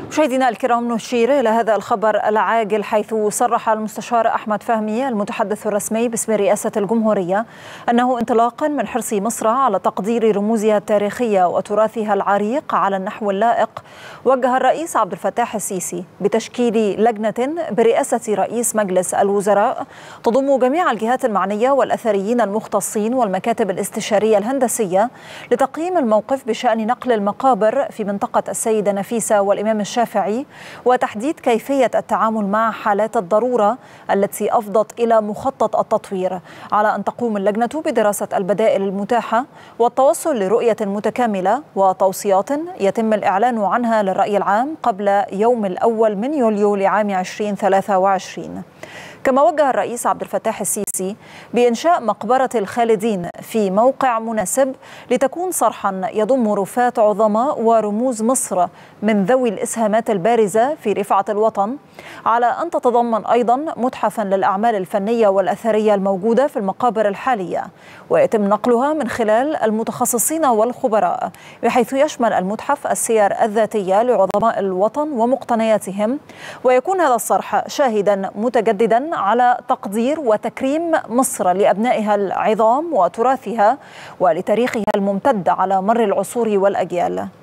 مشاهدينا الكرام، نشير إلى هذا الخبر العاجل، حيث صرح المستشار أحمد فهمي المتحدث الرسمي باسم رئاسة الجمهورية أنه انطلاقا من حرص مصر على تقدير رموزها التاريخية وتراثها العريق على النحو اللائق، وجه الرئيس عبد الفتاح السيسي بتشكيل لجنة برئاسة رئيس مجلس الوزراء تضم جميع الجهات المعنية والأثريين المختصين والمكاتب الاستشارية الهندسية لتقييم الموقف بشأن نقل المقابر في منطقة السيدة نفيسة والإمام الشافعي، وتحديد كيفية التعامل مع حالات الضرورة التي أفضت إلى مخطط التطوير، على أن تقوم اللجنة بدراسة البدائل المتاحة والتوصل لرؤية متكاملة وتوصيات يتم الإعلان عنها للرأي العام قبل يوم الأول من يوليو لعام 2023. كما وجه الرئيس عبد الفتاح السيسي بإنشاء مقبرة الخالدين في موقع مناسب لتكون صرحا يضم رفات عظماء ورموز مصر من ذوي الإسهامات البارزة في رفعة الوطن، على أن تتضمن أيضا متحفا للأعمال الفنية والأثرية الموجودة في المقابر الحالية، ويتم نقلها من خلال المتخصصين والخبراء، بحيث يشمل المتحف السير الذاتية لعظماء الوطن ومقتنياتهم، ويكون هذا الصرح شاهدا متجددا على تقدير وتكريم مصر لأبنائها العظام وتراثها ولتاريخها الممتد على مر العصور والأجيال.